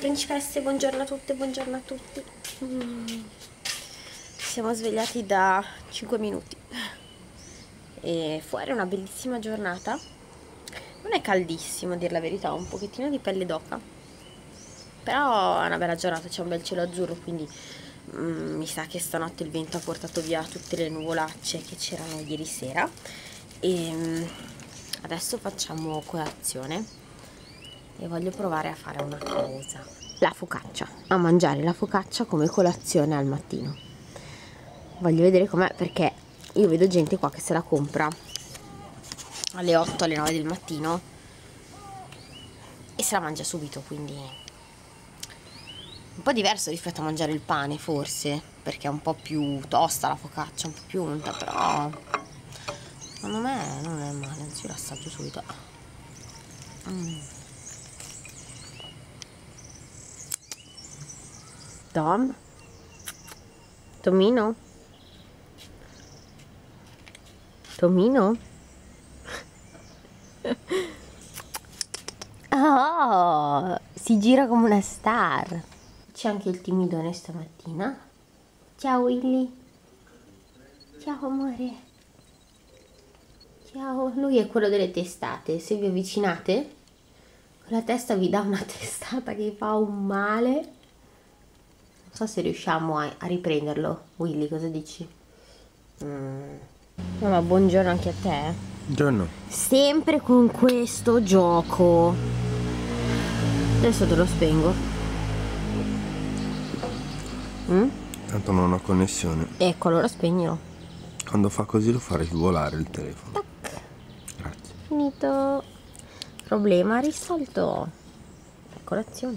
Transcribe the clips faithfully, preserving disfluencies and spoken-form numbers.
principesse, buongiorno a tutte, buongiorno a tutti. mm. Ci siamo svegliati da cinque minuti e fuori è una bellissima giornata. Non è caldissimo a dir la verità, ho un pochettino di pelle d'oca, però è una bella giornata, c'è un bel cielo azzurro, quindi mm, mi sa che stanotte il vento ha portato via tutte le nuvolacce che c'erano ieri sera. E mm, adesso facciamo colazione e voglio provare a fare una cosa: la focaccia, a mangiare la focaccia come colazione al mattino. Voglio vedere com'è, perché io vedo gente qua che se la compra alle otto, alle nove del mattino e se la mangia subito, quindi un po' diverso rispetto a mangiare il pane, forse, perché è un po' più tosta la focaccia, un po' più unta, però secondo me non è male, anzi io l'assaggio subito. mm. Tom? Tomino? Tomino? Oh, si gira come una star. C'è anche il timidone stamattina. Ciao Willy. Ciao amore. Ciao. Lui è quello delle testate. Se vi avvicinate, con la testa vi dà una testata che fa un male. Non so se riusciamo a, a riprenderlo. Willy, cosa dici? Mm. Mamma, buongiorno anche a te. Buongiorno. Sempre con questo gioco. Adesso te lo spengo. Mm? Tanto non ho connessione. Ecco, allora spegnilo. Quando fa così lo farei svolare il telefono. Tac. Grazie. Finito. Problema risolto. Colazione.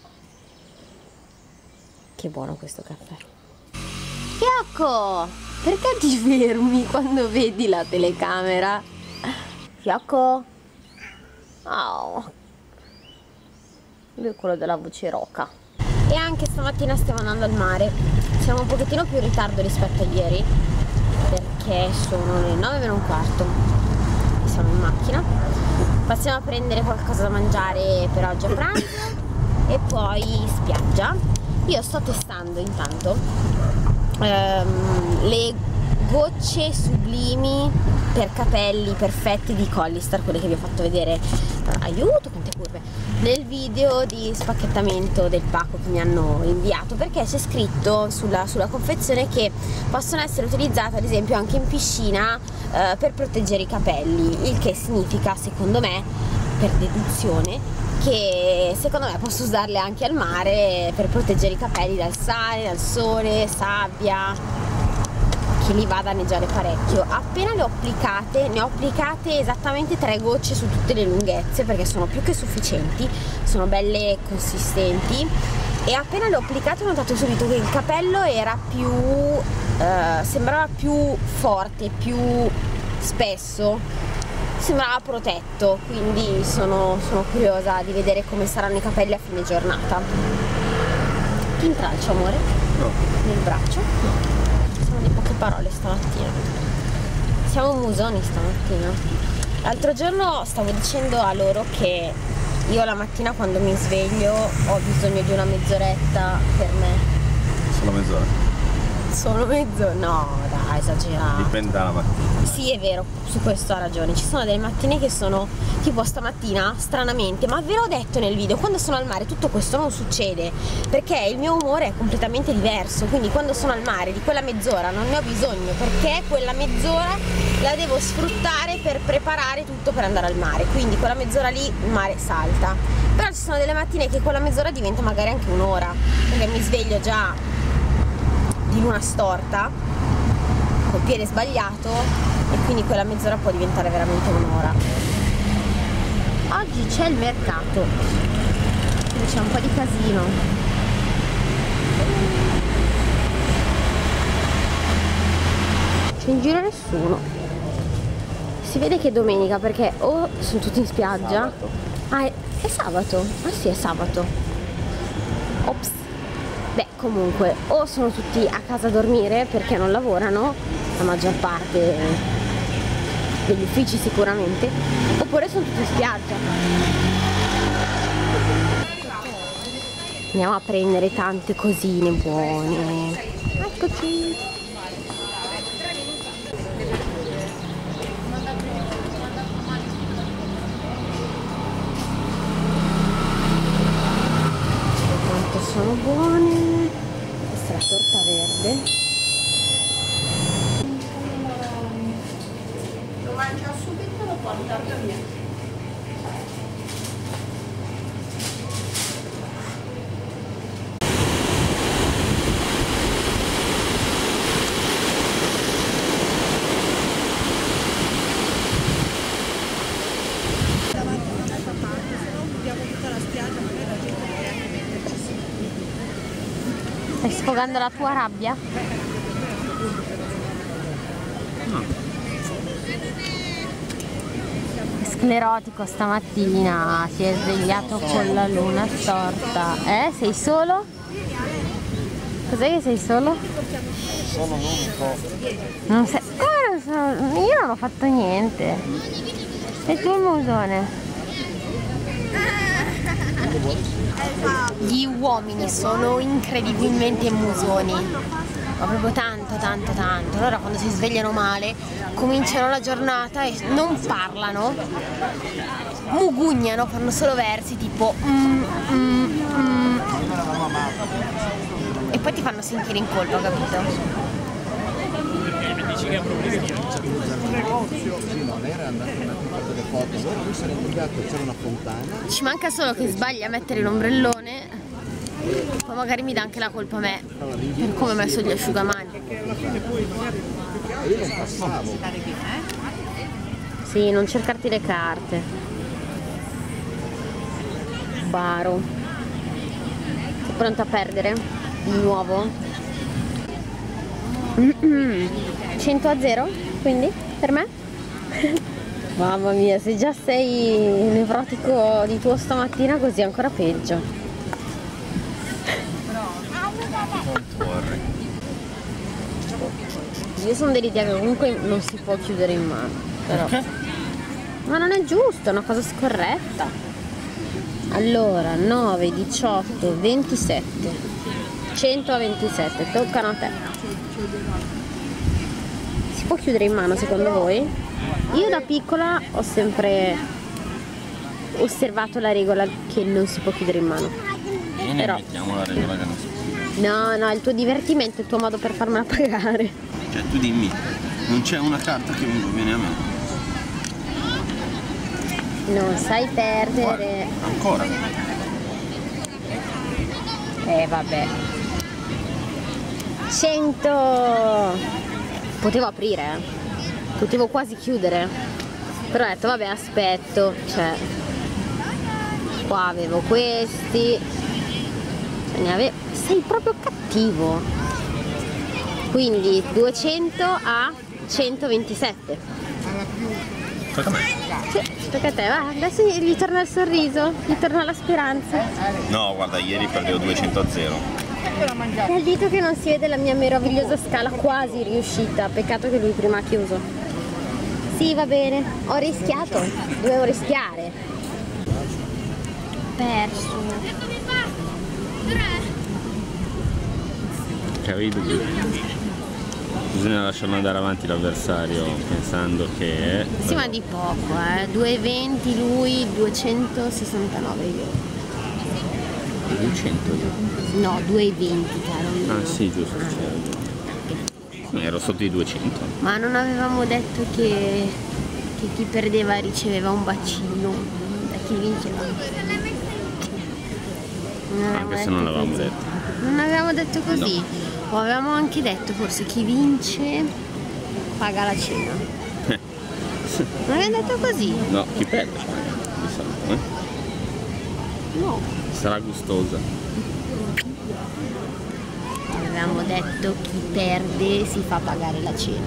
Che buono questo caffè. Fiocco! Perché ti fermi quando vedi la telecamera? Fiocco? Oh. Lui è quello della voce roca. E anche stamattina stiamo andando al mare. Siamo un pochettino più in ritardo rispetto a ieri, perché sono le nove meno un quarto. Siamo in macchina. Passiamo a prendere qualcosa da mangiare per oggi a pranzo e poi spiaggia. Io sto testando intanto ehm, le gocce sublimi per capelli perfetti di Collistar, quelle che vi ho fatto vedere, aiuto quante curve, nel video di spacchettamento del pacco che mi hanno inviato, perché c'è scritto sulla, sulla confezione che possono essere utilizzate ad esempio anche in piscina eh, per proteggere i capelli, il che significa, secondo me, per deduzione, che secondo me posso usarle anche al mare per proteggere i capelli dal sale, dal sole, sabbia, che li va a danneggiare parecchio. Appena le ho applicate, ne ho applicate esattamente tre gocce su tutte le lunghezze, perché sono più che sufficienti, sono belle consistenti, e appena le ho applicate ho notato subito che il capello era più eh, sembrava più forte, più spesso, sembrava protetto, quindi sono, sono curiosa di vedere come saranno i capelli a fine giornata. Ti intralcio, amore? No. Nel braccio? No. Sono di poche parole stamattina. Siamo musoni stamattina. L'altro giorno stavo dicendo a loro che io la mattina quando mi sveglio ho bisogno di una mezz'oretta per me. Solo mezz'ora? Solo mezzo? No, dai, esagerato. Dipende dalla mattina. Sì, è vero, su questo ha ragione. Ci sono delle mattine che sono tipo stamattina, stranamente, ma ve l'ho detto nel video, quando sono al mare tutto questo non succede, perché il mio umore è completamente diverso, quindi quando sono al mare di quella mezz'ora non ne ho bisogno, perché quella mezz'ora la devo sfruttare per preparare tutto per andare al mare, quindi quella mezz'ora lì il mare salta. Però ci sono delle mattine che quella mezz'ora diventa magari anche un'ora, perché mi sveglio già di luna storta, col piede sbagliato, e quindi quella mezz'ora può diventare veramente un'ora. Oggi c'è il mercato, quindi c'è un po' di casino. C'è in giro nessuno. Si vede che è domenica, perché o sono tutti in spiaggia. Sabato. Ah, è, è sabato? Ah sì, è sabato. Ops. Beh, comunque, o sono tutti a casa a dormire perché non lavorano, la maggior parte degli uffici sicuramente, oppure sono tutti in spiaggia. Andiamo a prendere tante cosine buone. Eccoci. Quanto sono buone. Questa è la torta verde. Lo mangia subito, lo porta via. Stai sfogando la tua rabbia? No. Sclerotico stamattina, si è svegliato con la luna storta. Eh? Sei solo? Cos'è che sei solo? Sono l'unico. Non sei... Come sono? Io non ho fatto niente. Sei tu il musone. Gli uomini sono incredibilmente musoni, ma proprio tanto tanto tanto. Allora quando si svegliano male cominciano la giornata e non parlano, mugugnano, fanno solo versi tipo mm, mm, mm. E poi ti fanno sentire in colpa, capito? Dici che ha problemi un negozio. Sì, no, lei era andata a fare delle foto, allora lui si era indicato che c'era una fontana. Ci manca solo che sbagli a mettere l'ombrellone, poi magari mi dà anche la colpa a me per come ho messo gli asciugamani. Io non passavo. Sì, non cercarti le carte. Baro. Sei pronto a perdere? Di nuovo? cento a zero? Quindi? Per me? Mamma mia, se già sei nevrotico di tuo stamattina, così è ancora peggio. Non torri. Io sono dell'idea che comunque non si può chiudere in mano. Però. Ma non è giusto, è una cosa scorretta. Allora, nove, diciotto, ventisette. cento a ventisette, toccano a te. Si può chiudere in mano secondo voi? Io da piccola ho sempre osservato la regola che non si può chiudere in mano. Bene, Però... mettiamo la regola che non si può. No, no, il tuo divertimento è il tuo modo per farmela pagare. Cioè tu dimmi, non c'è una carta che uno viene a me. Non sai perdere. Guarda, ancora. Eh vabbè. cento. Potevo aprire, eh. Potevo quasi chiudere. Però ho detto vabbè, aspetto, cioè qua avevo questi. Cioè, ne ave... Sei proprio cattivo. Quindi duecento a centoventisette. Tocca a me. Sì, tocca a te, va, adesso gli torna il sorriso, gli torna la speranza. No, guarda, ieri perdevo duecento a zero. È al dito che non si vede la mia meravigliosa scala quasi riuscita, peccato che lui prima ha chiuso. Sì, va bene, ho rischiato, dovevo rischiare. Perso. Capito? Bisogna lasciarlo andare avanti l'avversario pensando che... Sì, ma di poco, eh. due e venti lui, duecentosessantanove io. duecento io? No, due e venti, caro. Ah sì, giusto, c'era. Ero sotto i duecento. Ma non avevamo detto che, che chi perdeva riceveva un bacino da chi vinceva? Non Anche se non l'avevamo detto. Non avevamo detto così? No. O avevamo anche detto forse chi vince paga la cena. Eh. Non abbiamo detto così? No, chi perde paga, di solito, eh? No. Sarà gustosa. Avevamo detto chi perde si fa pagare la cena.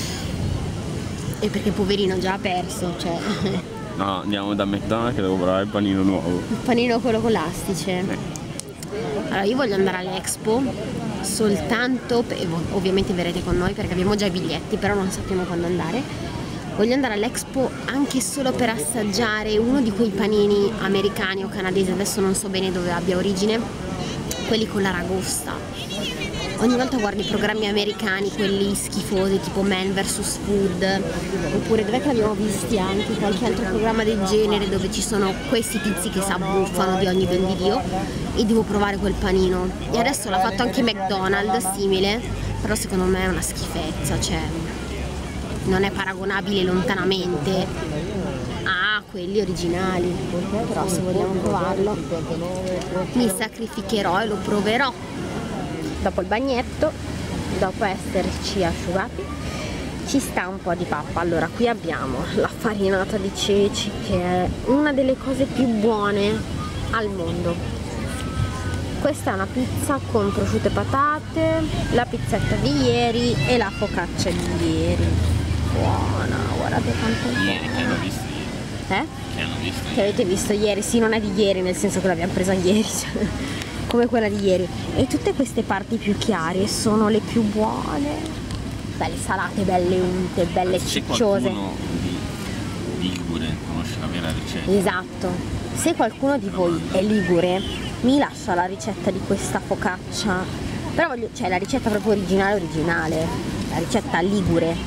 E perché poverino già ha perso, cioè. No, andiamo da McDonald's che devo provare il panino nuovo. Il panino quello con l'astice. Eh. Allora io voglio andare all'Expo soltanto, per, ovviamente verrete con noi perché abbiamo già i biglietti, però non sappiamo quando andare. Voglio andare all'Expo anche solo per assaggiare uno di quei panini americani o canadesi, adesso non so bene dove abbia origine, quelli con l'aragosta. Ogni volta guardi i programmi americani, quelli schifosi, tipo Man versus Food, oppure dov'è che l'abbiamo visti anche, qualche altro programma del genere dove ci sono questi tizi che si abbuffano di ogni ben di Dio, e devo provare quel panino. E adesso l'ha fatto anche McDonald's, simile, però secondo me è una schifezza, cioè non è paragonabile lontanamente a quelli originali, però se vogliamo provarlo mi sacrificherò e lo proverò. Dopo il bagnetto, dopo esserci asciugati, ci sta un po' di pappa. Allora, qui abbiamo la farinata di ceci, che è una delle cose più buone al mondo. Questa è una pizza con prosciutto e patate, la pizzetta di ieri e la focaccia di ieri. Buona, guardate quanto è buona. Ieri, che hanno visto ieri. Eh? Che hanno visto Che ieri. avete visto ieri? Sì, non è di ieri, nel senso che l'abbiamo presa ieri. Come quella di ieri. E tutte queste parti più chiare sono le più buone, belle salate, belle unte, belle Se cicciose. qualcuno di Ligure conosce la vera ricetta, Esatto, se qualcuno di voi è ligure mi lascia la ricetta di questa focaccia, però voglio, cioè la ricetta proprio originale originale, la ricetta ligure.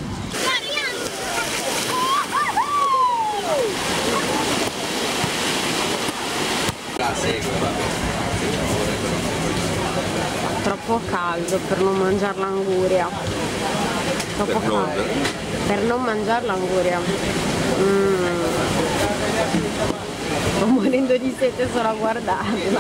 Troppo caldo per non mangiare l'anguria. Troppo Per non? caldo. Per non mangiare l'anguria. Mm. Sto morendo di sete solo a guardarla.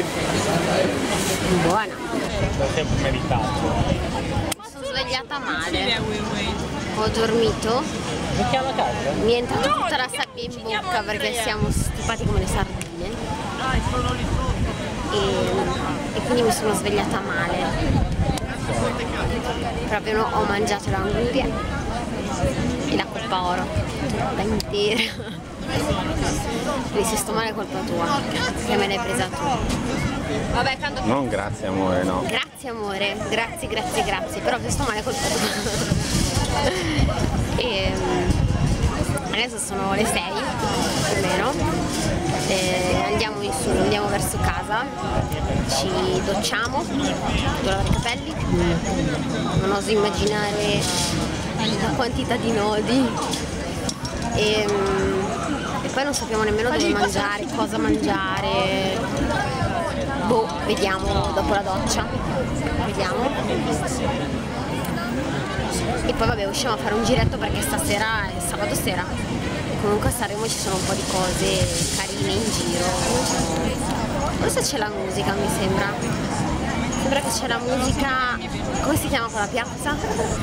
Buona. L'ho sempre meritato. Mi sono svegliata male. Ho dormito. Mi chiama casa? Mi è entrata tutta la sabbia in bocca perché siamo stipati come le sardine. E, e quindi mi sono svegliata male. Proprio no, ho mangiato l'anguria e la coppa oro tutta intera. Quindi se sto male è colpa tua, che me l'hai presa tu. Vabbè, quando... non grazie amore, no. Grazie amore, grazie, grazie, grazie, però se sto male è colpa tua. E adesso sono le sei più o meno. E andiamo in su, andiamo verso casa, ci docciamo, devo lavare i capelli, non oso immaginare la quantità di nodi e, e poi non sappiamo nemmeno dove mangiare, cosa mangiare, boh, vediamo dopo la doccia, vediamo. E poi vabbè, usciamo a fare un giretto perché stasera è sabato sera. Comunque a Sanremo ci sono un po' di cose carine in giro. Forse c'è la musica, mi sembra. Sembra che c'è la musica. Come si chiama quella piazza?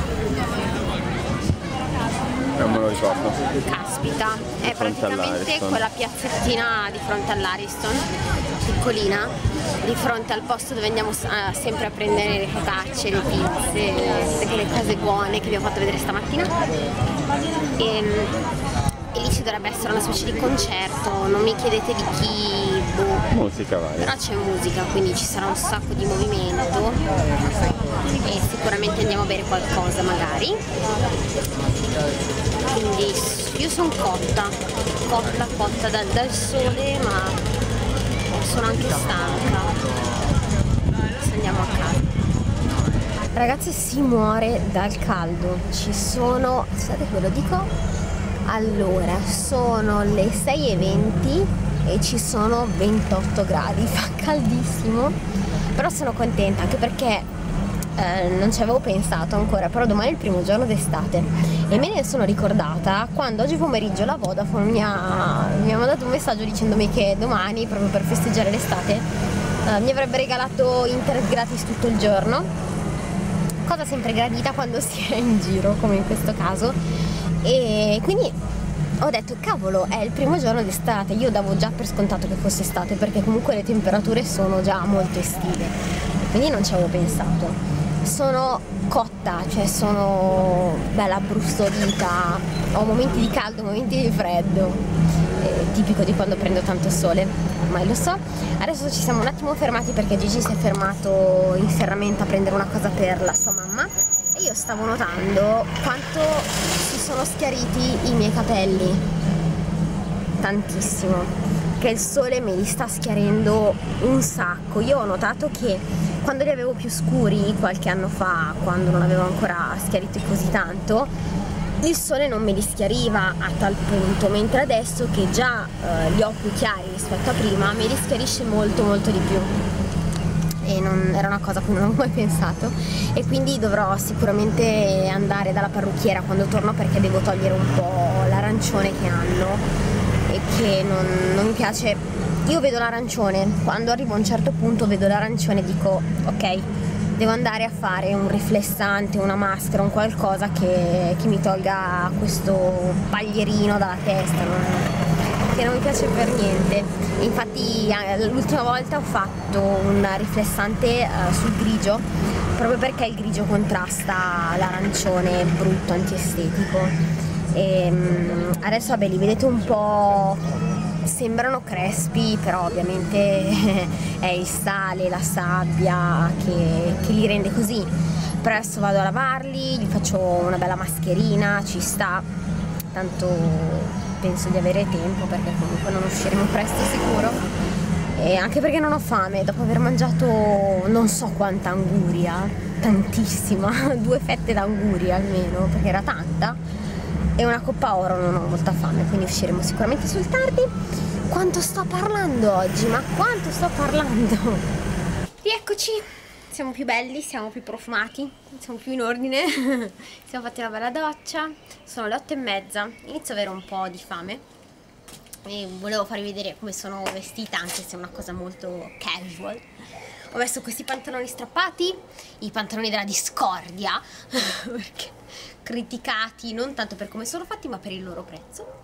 Non me lo ricordo. Caspita, è Di fronte praticamente all'Ariston. quella piazzettina di fronte all'Ariston, piccolina, di fronte al posto dove andiamo a- sempre a prendere le focacce, le pizze, tutte quelle cose buone che vi ho fatto vedere stamattina. E, e lì ci dovrebbe essere una specie di concerto, non mi chiedete di chi, boh, Musica vai. però c'è musica, quindi ci sarà un sacco di movimento e sicuramente andiamo a bere qualcosa magari. Quindi io sono cotta, cotta, cotta dal, dal sole, ma sono anche stanca. Adesso andiamo a casa. Ragazzi, si muore dal caldo, ci sono, sapete che ve lo dico? Allora, sono le sei e venti e ci sono ventotto gradi, fa caldissimo, però sono contenta anche perché eh, non ci avevo pensato ancora, però domani è il primo giorno d'estate e me ne sono ricordata quando oggi pomeriggio la Vodafone mi ha, mi ha mandato un messaggio dicendomi che domani, proprio per festeggiare l'estate, eh, mi avrebbe regalato internet gratis tutto il giorno, cosa sempre gradita quando si è in giro, come in questo caso. E quindi ho detto cavolo, è il primo giorno d'estate, io davo già per scontato che fosse estate perché comunque le temperature sono già molto estive, quindi non ci avevo pensato. Sono cotta, cioè sono bella abbrustolita, ho momenti di caldo, momenti di freddo, eh, tipico di quando prendo tanto sole, ormai lo so. Adesso ci siamo un attimo fermati perché Gigi si è fermato in ferramenta a prendere una cosa per la sua mamma. E io stavo notando quanto si sono schiariti i miei capelli, tantissimo, perché il sole me li sta schiarendo un sacco. Io ho notato che quando li avevo più scuri qualche anno fa, quando non avevo ancora schiariti così tanto, il sole non me li schiariva a tal punto, mentre adesso che già eh, li ho più chiari rispetto a prima, me li schiarisce molto molto di più. E non era una cosa a cui non avevo mai pensato, e quindi dovrò sicuramente andare dalla parrucchiera quando torno, perché devo togliere un po' l'arancione che hanno e che non, non mi piace. Io vedo l'arancione, quando arrivo a un certo punto vedo l'arancione e dico ok, devo andare a fare un riflessante, una maschera, un qualcosa che, che mi tolga questo paglierino dalla testa, non, che non mi piace per niente. Infatti l'ultima volta ho fatto un riflessante uh, sul grigio, proprio perché il grigio contrasta l'arancione brutto, antiestetico. E um, adesso vabbè, li vedete un po', sembrano crespi, però ovviamente è il sale, la sabbia che, che li rende così. Però adesso vado a lavarli, gli faccio una bella mascherina, ci sta, tanto penso di avere tempo, perché comunque non usciremo presto sicuro, e anche perché non ho fame dopo aver mangiato non so quanta anguria, tantissima, due fette d'anguria almeno, perché era tanta, e una coppa oro. Non ho molta fame, quindi usciremo sicuramente sul tardi. Quanto sto parlando oggi, ma quanto sto parlando! Rieccoci, siamo più belli, siamo più profumati, siamo più in ordine, siamo fatti una bella doccia, sono le otto e mezza, inizio ad avere un po' di fame e volevo farvi vedere come sono vestita, anche se è una cosa molto casual. Ho messo questi pantaloni strappati, i pantaloni della discordia, perché criticati non tanto per come sono fatti ma per il loro prezzo.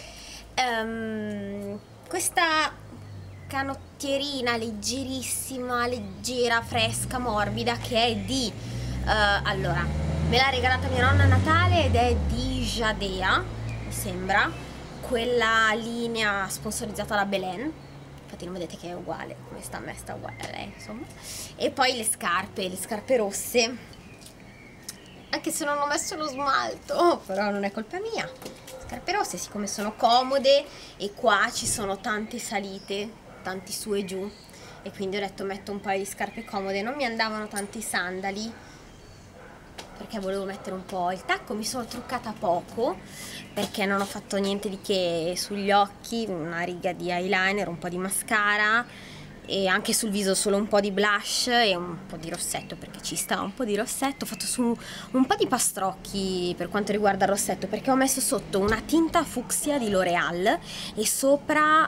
Um, questa canottierina leggerissima, leggera, fresca, morbida, che è di uh, allora, me l'ha regalata mia nonna a Natale ed è di Jadea, mi sembra, quella linea sponsorizzata da Belen. Infatti non vedete che è uguale, come sta a me sta uguale a lei, insomma. E poi le scarpe, le scarpe rosse, anche se non ho messo lo smalto, però non è colpa mia. Scarpe rosse, siccome sono comode e qua ci sono tante salite, tanti su e giù, e quindi ho detto metto un paio di scarpe comode. Non mi andavano tanti sandali perché volevo mettere un po' il tacco. Mi sono truccata poco perché non ho fatto niente di che sugli occhi, una riga di eyeliner, un po' di mascara e anche sul viso solo un po' di blush e un po' di rossetto, perché ci sta un po' di rossetto. Ho fatto su un po' di pastrocchi per quanto riguarda il rossetto, perché ho messo sotto una tinta fucsia di L'Oreal e sopra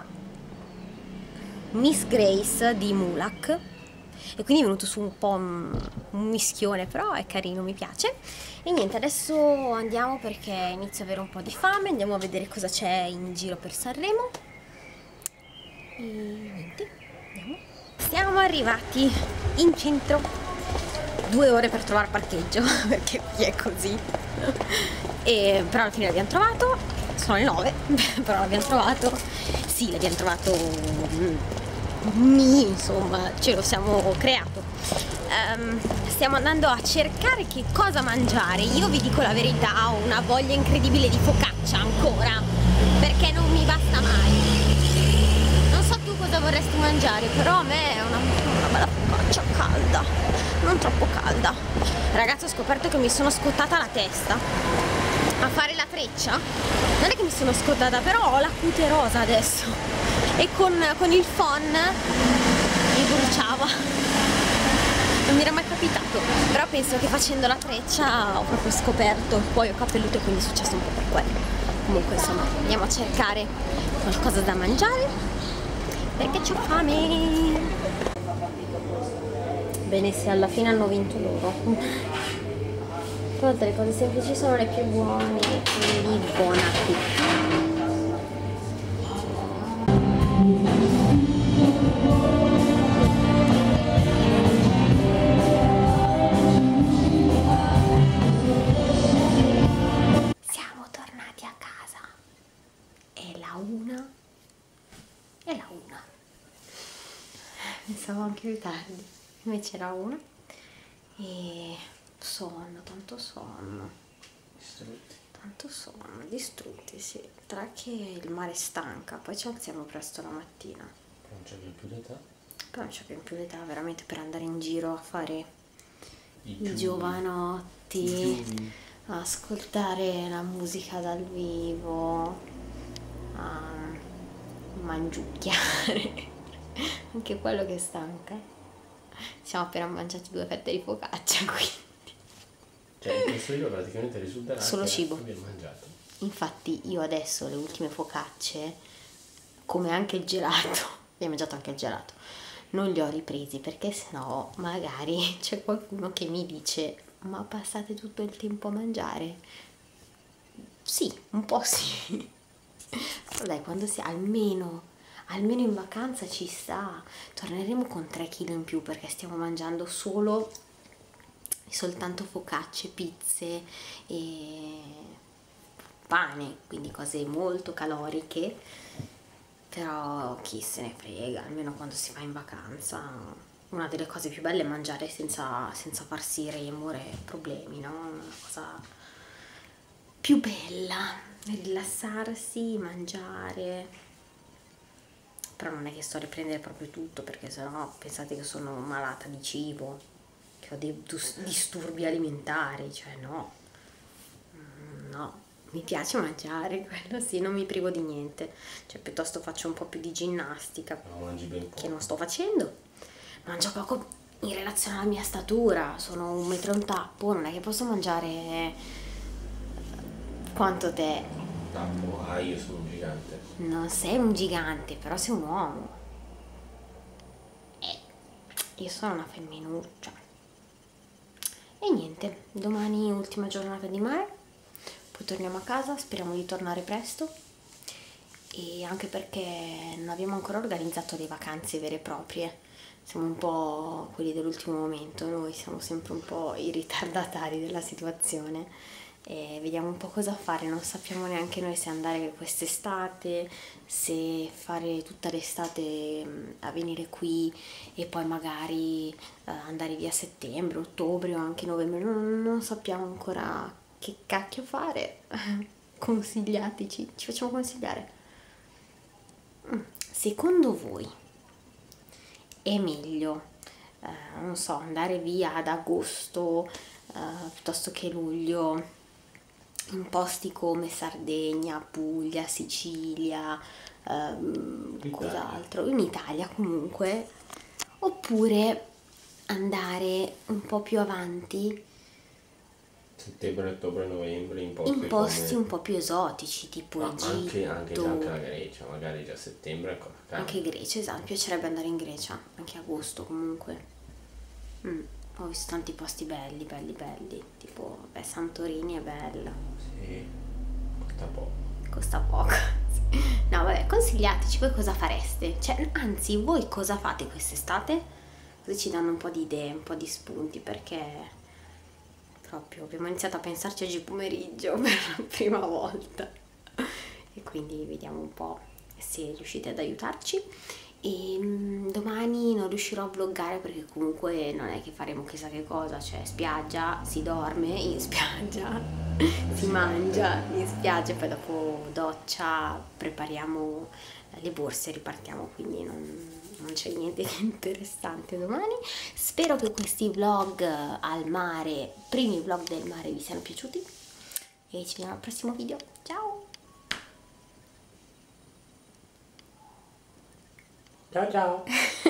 Miss Grace di Mulac, e quindi è venuto su un po' un, un mischione, però è carino, mi piace. E niente, adesso andiamo perché inizio ad avere un po' di fame, andiamo a vedere cosa c'è in giro per Sanremo e niente, andiamo. Siamo arrivati in centro, due ore per trovare parcheggio perché qui è così, e, però alla fine l'abbiamo trovato, sono le nove, però l'abbiamo trovato, sì l'abbiamo trovato, mi, insomma, ce lo siamo creato. Um, stiamo andando a cercare che cosa mangiare. Io vi dico la verità, ho una voglia incredibile di focaccia ancora, perché non mi basta mai. Non so tu cosa vorresti mangiare, però a me è una, una bella focaccia calda, non troppo calda. Ragazzi, ho scoperto che mi sono scottata la testa a fare la treccia. Non è che mi sono scottata, però ho la cute rosa adesso, e con, con il phon mi bruciava, non mi era mai capitato, però penso che facendo la treccia ho proprio scoperto, poi ho capelluto e quindi è successo un po' per quello. Comunque insomma andiamo a cercare qualcosa da mangiare perché c'ho fame. Bene, se alla fine hanno vinto loro, tutte le cose semplici sono le più buone, quindi buon appetito. Siamo tornati a casa, è la una, è la una, pensavo anche più tardi, invece era una, e sonno, tanto sonno, tanto sonno, distrutti, sì. Tra che il mare stanca, poi ci alziamo presto la mattina. Non c'è più l'età. Però non c'è più l'età veramente per andare in giro a fare I, i giuvi. giovanotti, I giuvi. a ascoltare la musica dal vivo, a mangiucchiare. Anche quello che stanca. Siamo appena mangiati due fette di focaccia, quindi. Cioè in questo video praticamente risulterà Solo che cibo. abbiamo mangiato. Infatti io adesso le ultime focacce, come anche il gelato, abbiamo mangiato anche il gelato, non li ho ripresi perché sennò magari c'è qualcuno che mi dice: ma passate tutto il tempo a mangiare? Sì, un po' sì. Però dai, quando si almeno almeno in vacanza ci sta. Torneremo con tre chili in più perché stiamo mangiando solo soltanto focacce, pizze e pane, quindi cose molto caloriche. Però chi se ne frega, almeno quando si va in vacanza una delle cose più belle è mangiare senza, senza farsi remore e problemi, no? Una cosa più bella, rilassarsi, mangiare. Però non è che sto a riprendere proprio tutto, perché sennò pensate che sono malata di cibo, che ho dei disturbi alimentari, cioè no, no, mi piace mangiare, quello sì, non mi privo di niente, cioè piuttosto faccio un po' più di ginnastica, No, mangi ben poco. che non sto facendo, mangio poco in relazione alla mia statura, sono un metro e un tappo, non è che posso mangiare quanto te. Tappo, ah, io sono un gigante. Non sei un gigante, però sei un uomo. Eh, io sono una femminuccia. E niente, domani ultima giornata di mare, poi torniamo a casa, speriamo di tornare presto. E anche perché non abbiamo ancora organizzato le vacanze vere e proprie. Siamo un po' quelli dell'ultimo momento, noi siamo sempre un po' i ritardatari della situazione. E vediamo un po' cosa fare, non sappiamo neanche noi se andare quest'estate, se fare tutta l'estate a venire qui e poi magari uh, andare via a settembre, ottobre o anche novembre, non, non sappiamo ancora che cacchio fare. Consigliateci, ci facciamo consigliare. Secondo voi è meglio, uh, non so, andare via ad agosto uh, piuttosto che luglio, in posti come Sardegna, Puglia, Sicilia, um, cos'altro, in Italia comunque, oppure andare un po' più avanti Settembre, ottobre, novembre in posti, in posti come... un po' più esotici, tipo Ma Egitto, anche, anche, già anche la Grecia, magari già a settembre ancora caldo. anche Grecia, esatto, mi piacerebbe andare in Grecia, anche agosto comunque. Mm. Ho visto tanti posti belli, belli, belli, tipo, beh, Santorini è bella. Sì, costa poco. Costa poco. No, vabbè, consigliateci, voi cosa fareste? Cioè, anzi, voi cosa fate quest'estate? Così ci danno un po' di idee, un po' di spunti, perché proprio abbiamo iniziato a pensarci oggi pomeriggio per la prima volta. E quindi vediamo un po' se riuscite ad aiutarci. E mh, domani non riuscirò a vloggare perché comunque non è che faremo chissà che cosa, cioè spiaggia, si dorme in spiaggia, si mangia in spiaggia e poi dopo doccia, prepariamo le borse e ripartiamo, quindi non, non c'è niente di interessante domani. Spero che questi vlog al mare, primi vlog del mare, vi siano piaciuti e ci vediamo al prossimo video. Ciao! Ciao ciao!